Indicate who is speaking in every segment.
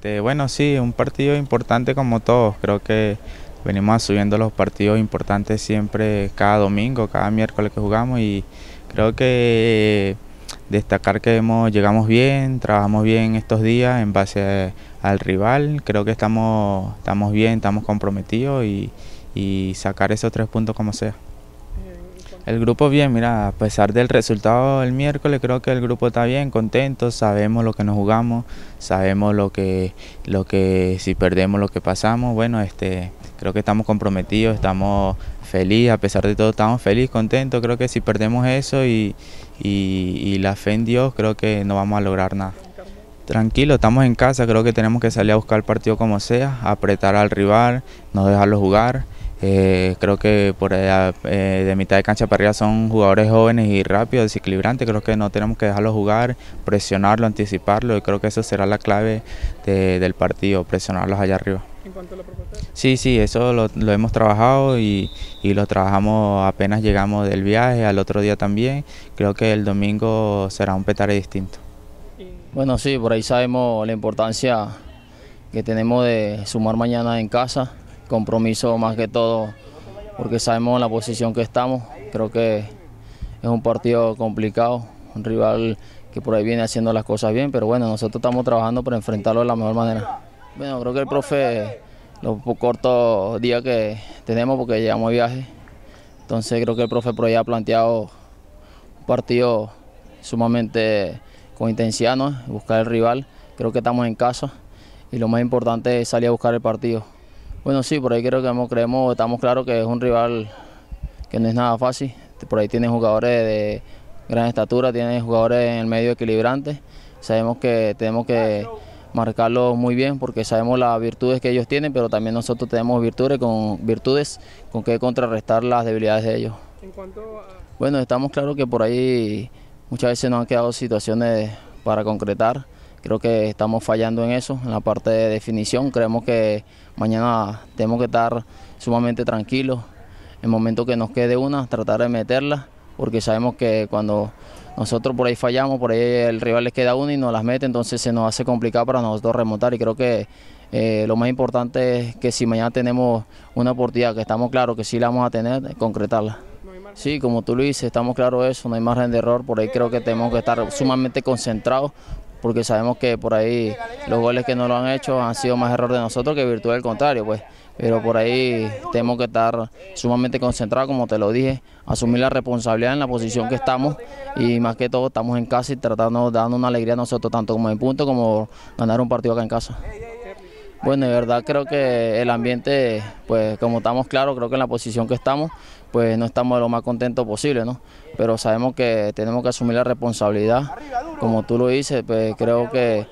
Speaker 1: Bueno, sí, un partido importante como todos. Creo que venimos subiendo los partidos importantes siempre, cada domingo, cada miércoles que jugamos, y creo que destacar que llegamos bien, trabajamos bien estos días en base al rival. Creo que estamos bien, estamos comprometidos y sacar esos 3 puntos como sea. El grupo bien, mira, a pesar del resultado del miércoles, creo que el grupo está bien, contento, sabemos lo que nos jugamos, sabemos lo que si perdemos lo que pasamos. Bueno, creo que estamos comprometidos, estamos felices, a pesar de todo estamos felices, contentos. Creo que si perdemos eso y la fe en Dios, creo que no vamos a lograr nada. Tranquilo, estamos en casa, creo que tenemos que salir a buscar el partido como sea, apretar al rival, no dejarlo jugar. Creo que por allá, de mitad de cancha para arriba son jugadores jóvenes y rápidos, desequilibrantes. Creo que no tenemos que dejarlo jugar, presionarlo, anticiparlo, y creo que eso será la clave del partido, presionarlos allá arriba.
Speaker 2: ¿En cuanto a la propuesta?
Speaker 1: Sí, eso lo hemos trabajado y lo trabajamos apenas llegamos del viaje, al otro día también. Creo que el domingo será un petardo distinto.
Speaker 3: Bueno, sí, por ahí sabemos la importancia que tenemos de sumar mañana en casa. Compromiso más que todo, porque sabemos la posición que estamos. Creo que es un partido complicado, un rival que por ahí viene haciendo las cosas bien, pero bueno, nosotros estamos trabajando para enfrentarlo de la mejor manera. Bueno, creo que el profe, los cortos días que tenemos, porque llegamos de viaje, entonces creo que el profe por ahí ha planteado un partido sumamente con intensidad, ¿no? Buscar el rival. Creo que estamos en casa y lo más importante es salir a buscar el partido. Bueno, sí, por ahí creo que estamos claros que es un rival que no es nada fácil. Por ahí tienen jugadores de gran estatura, tienen jugadores en el medio equilibrantes. Sabemos que tenemos que marcarlos muy bien porque sabemos las virtudes que ellos tienen, pero también nosotros tenemos virtudes con que contrarrestar las debilidades de ellos. Bueno, estamos claros que por ahí muchas veces nos han quedado situaciones para concretar. Creo que estamos fallando en eso, en la parte de definición. Creemos que mañana tenemos que estar sumamente tranquilos. En el momento que nos quede una, tratar de meterla, porque sabemos que cuando nosotros por ahí fallamos, por ahí el rival les queda una y nos las mete, entonces se nos hace complicado para nosotros remontar. Y creo que lo más importante es que si mañana tenemos una oportunidad, que estamos claros que sí la vamos a tener, concretarla. Sí, como tú lo dices, estamos claros de eso, no hay margen de error. Por ahí creo que tenemos que estar sumamente concentrados, porque sabemos que por ahí los goles que no lo han hecho han sido más error de nosotros que virtud del contrario, pues. Pero por ahí tenemos que estar sumamente concentrados, como te lo dije, asumir la responsabilidad en la posición que estamos, y más que todo estamos en casa y tratando de darnos una alegría a nosotros, tanto como en punto como ganar un partido acá en casa. Bueno, de verdad creo que el ambiente, pues como estamos claros, creo que en la posición que estamos, pues no estamos lo más contentos posible, ¿no? Pero sabemos que tenemos que asumir la responsabilidad. Como tú lo dices, pues creo que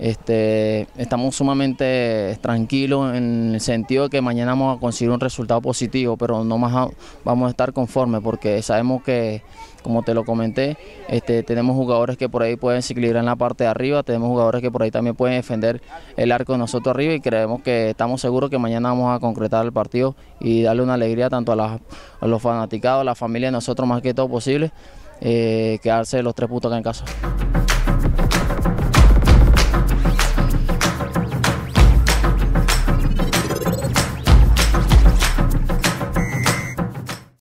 Speaker 3: estamos sumamente tranquilos en el sentido de que mañana vamos a conseguir un resultado positivo, pero no más vamos a estar conformes porque sabemos que, como te lo comenté, tenemos jugadores que por ahí pueden desequilibrar en la parte de arriba, tenemos jugadores que por ahí también pueden defender el arco de nosotros arriba, y creemos que estamos seguros que mañana vamos a concretar el partido y darle una alegría tanto a los fanaticados, a la familia de nosotros más que todo posible, quedarse los 3 puntos acá en casa.